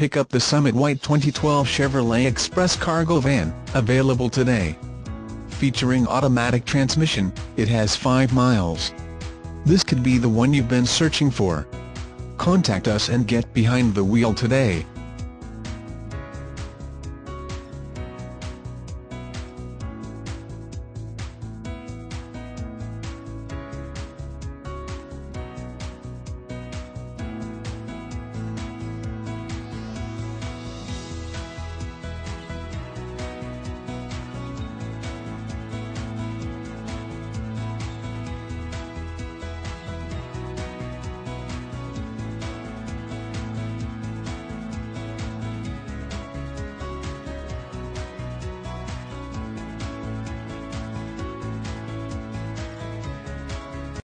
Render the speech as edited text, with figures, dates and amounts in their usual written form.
pick up the Summit White 2012 Chevrolet Express Cargo Van, available today. Featuring automatic transmission, it has 5 miles. This could be the one you've been searching for. Contact us and get behind the wheel today.